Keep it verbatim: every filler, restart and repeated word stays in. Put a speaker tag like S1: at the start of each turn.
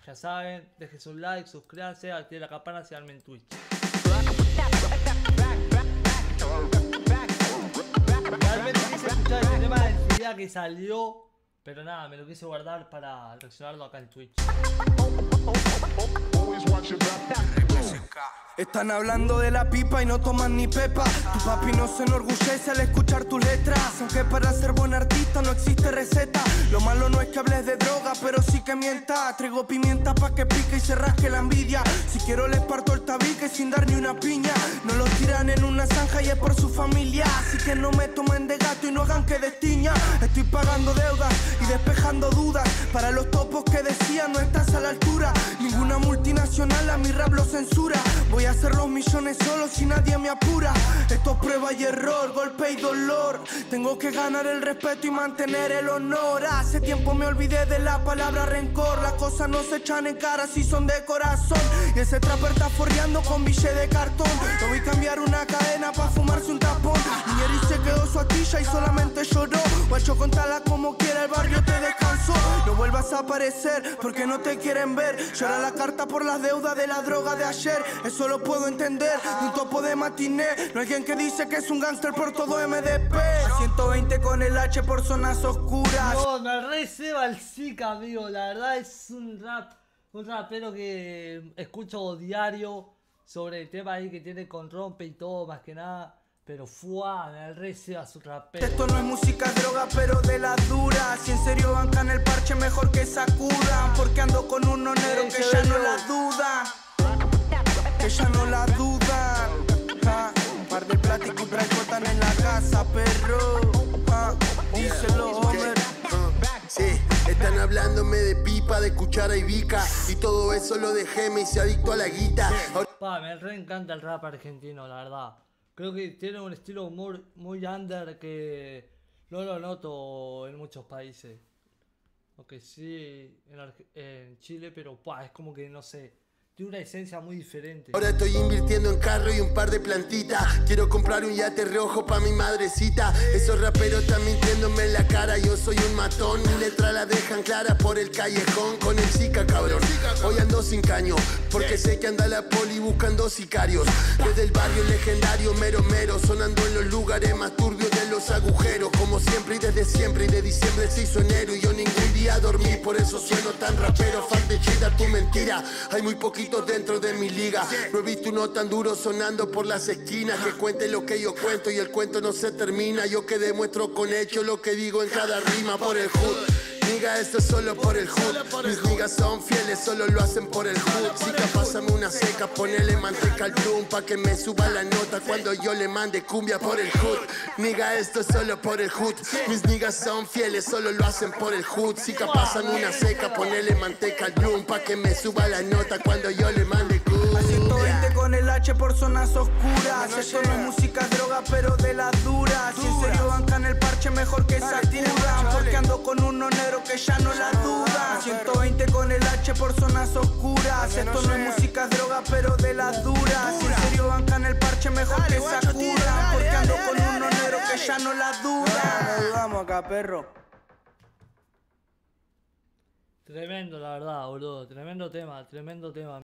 S1: Ya saben, dejen su like, suscríbanse, activen la campana, síganme en Twitch. Realmente quise escuchar este tema el día que salió, pero nada, me lo quise guardar para reaccionarlo acá en Twitch.
S2: Están hablando de la pipa y no toman ni pepa. Tu papi no se enorgullece al escuchar tus letras, aunque para ser buen artista no existe receta. Lo malo no es que hables de droga, pero sí que mientas. Traigo pimienta pa' que pique y se rasque la envidia. Si quiero les parto el tabique sin dar ni una piña. No los tiran en una zanja y es por su familia. Así que no me tomen de gato y no hagan que destiña. Estoy pagando deudas y despejando dudas. Para los topos que decían no estás a la altura. Ninguna multinacional a mi rap lo censura. Voy a hacer los millones solo si nadie me apura. Esto es prueba y error, golpe y dolor. Tengo que ganar el respeto y mantener el honor. Hace tiempo me olvidé de la palabra rencor. Las cosas no se echan en cara si son de corazón. Y ese trapper está forreando con billete de cartón. No voy a cambiar una cadena pa' fumarse un tapón. Nieri se quedó su atilla y solamente lloró. Guacho, contala como quiera, el barrio te descansó. No vuelvas a aparecer porque no te quieren ver. Llora la carta por las deudas de la droga de ayer. Eso lo puedo entender, un topo de matiné. No hay alguien que dice que es un gángster por todo M D P. ciento veinte con el H por zonas oscuras.
S1: No, me re ceba el Zika, amigo. La verdad es un rap, un rapero que escucho diario sobre el tema ahí que tiene con Rompe y todo, más que nada. Pero fuá, me re ceba su rapero.
S2: Esto no es música droga, pero de la dura. Si en serio bancan el parche, mejor que sacudan. Porque ando con un nonero que ya no la duda. Que ya no la dudan. Ja, un par de pláticos y traicotan en la casa, perro. Ja, díselo, Homer.
S3: Sí, están hablándome de pipa, de cuchara y bica. Y todo eso lo dejé, me hice adicto a la guita. Ahora...
S1: Pa, me re encanta el rap argentino, la verdad. Creo que tiene un estilo muy, muy under que no lo noto en muchos países. Aunque sí en, Arge en Chile, pero pa, es como que no sé. Tiene una esencia muy diferente.
S3: Ahora estoy invirtiendo en carro y un par de plantitas. Quiero comprar un yate rojo pa' mi madrecita. Esos raperos están mintiéndome en la cara. Yo soy un matón, mi letra la dejan clara por el callejón. Con el Zika, cabrón, hoy ando sin caño, porque sé que anda la poli buscando sicarios. Desde el barrio legendario, mero mero, sonando en los lugares más turbios de los agujeros. Como siempre y desde siempre, y de diciembre se hizo enero. Y yo ningún día dormí, por eso sueno tan rapero. Fan de chida, tu mentira, hay muy poquito dentro de mi liga. No he visto uno tan duro sonando por las esquinas. Que cuente lo que yo cuento y el cuento no se termina. Yo que demuestro con hechos lo que digo en cada rima. Por el hood, nigga, esto es solo por el hood. Mis niggas son fieles, solo lo hacen por el hood. Zika, pásame una seca, ponele manteca al plum pa' que me suba la nota cuando yo le mande cumbia por el hood. Nigga, esto es solo por el hood. Mis niggas son fieles, solo lo hacen por el hood. Zika, pásame una seca, ponele manteca al plum pa' que me suba la nota cuando yo le mande cumbia.
S2: A ciento veinte con el H por zonas oscuras. Esto no es música droga, pero de las duras. Si en serio bancan el parche, mejor que sacudan. Porque ando con un nonero que ya no la duda. ciento veinte con el H por zonas oscuras. Esto no es música droga, pero de las duras. Si en serio bancan el parche, mejor que sacudan. Porque ando con un nonero que ya no la duda. No dudamos acá, perro.
S1: Tremendo, la verdad, boludo. Tremendo tema, tremendo tema.